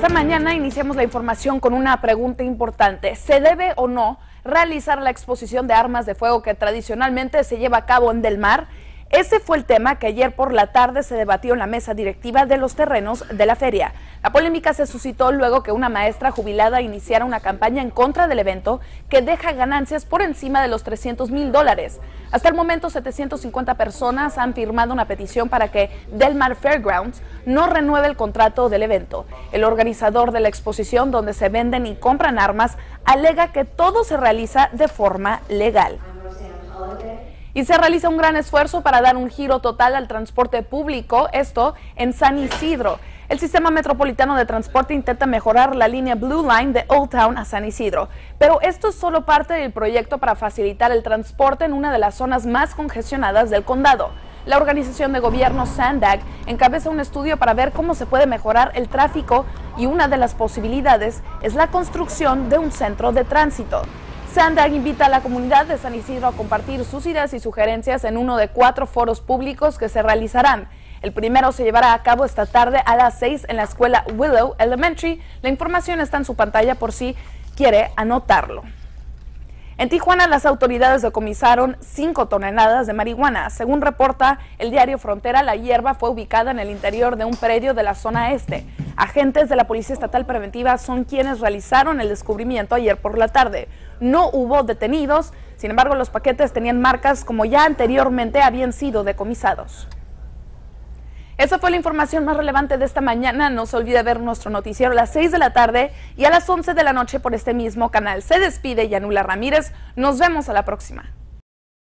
Esta mañana iniciamos la información con una pregunta importante. ¿Se debe o no realizar la exposición de armas de fuego que tradicionalmente se lleva a cabo en Del Mar? Ese fue el tema que ayer por la tarde se debatió en la mesa directiva de los terrenos de la feria. La polémica se suscitó luego que una maestra jubilada iniciara una campaña en contra del evento que deja ganancias por encima de los $300,000. Hasta el momento, 750 personas han firmado una petición para que Del Mar Fairgrounds no renueve el contrato del evento. El organizador de la exposición, donde se venden y compran armas, alega que todo se realiza de forma legal. Y se realiza un gran esfuerzo para dar un giro total al transporte público, esto en San Isidro. El sistema metropolitano de transporte intenta mejorar la línea Blue Line de Old Town a San Isidro, pero esto es solo parte del proyecto para facilitar el transporte en una de las zonas más congestionadas del condado. La organización de gobierno SANDAG encabeza un estudio para ver cómo se puede mejorar el tráfico y una de las posibilidades es la construcción de un centro de tránsito. SANDAG invita a la comunidad de San Isidro a compartir sus ideas y sugerencias en uno de 4 foros públicos que se realizarán. El primero se llevará a cabo esta tarde a las 6 en la escuela Willow Elementary. La información está en su pantalla por si quiere anotarlo. En Tijuana, las autoridades decomisaron 5 toneladas de marihuana. Según reporta el diario Frontera, la hierba fue ubicada en el interior de un predio de la zona este. Agentes de la Policía Estatal Preventiva son quienes realizaron el descubrimiento ayer por la tarde. No hubo detenidos, sin embargo, los paquetes tenían marcas como ya anteriormente habían sido decomisados. Esa fue la información más relevante de esta mañana. No se olvide ver nuestro noticiero a las 6 de la tarde y a las 11 de la noche por este mismo canal. Se despide Yanula Ramírez. Nos vemos a la próxima.